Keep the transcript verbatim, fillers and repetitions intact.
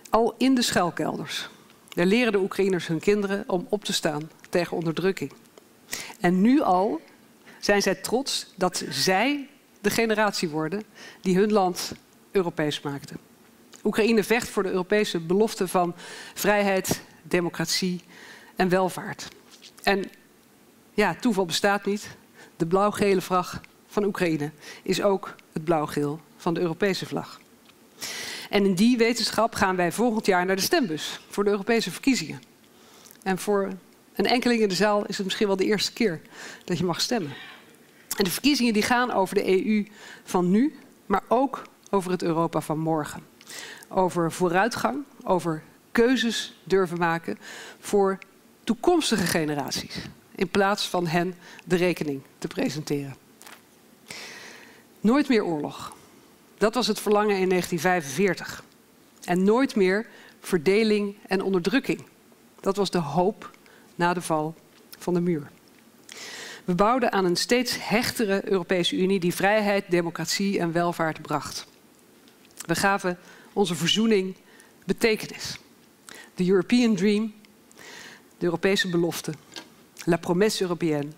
Al in de schuilkelders. Daar leren de Oekraïners hun kinderen om op te staan tegen onderdrukking. En nu al zijn zij trots dat zij de generatie worden die hun land Europees maakte. Oekraïne vecht voor de Europese belofte van vrijheid, democratie en welvaart. En ja, toeval bestaat niet. De blauw-gele vlag van Oekraïne is ook het blauw-geel van de Europese vlag. En in die wetenschap gaan wij volgend jaar naar de stembus voor de Europese verkiezingen. En voor een enkeling in de zaal is het misschien wel de eerste keer dat je mag stemmen. En de verkiezingen die gaan over de E U van nu, maar ook over het Europa van morgen. Over vooruitgang, over keuzes durven maken voor toekomstige generaties. In plaats van hen de rekening te presenteren. Nooit meer oorlog. Dat was het verlangen in negentien vijfenveertig. En nooit meer verdeling en onderdrukking. Dat was de hoop na de val van de muur. We bouwden aan een steeds hechtere Europese Unie die vrijheid, democratie en welvaart bracht. We gaven onze verzoening betekenis. De European Dream, de Europese belofte, la promesse européenne.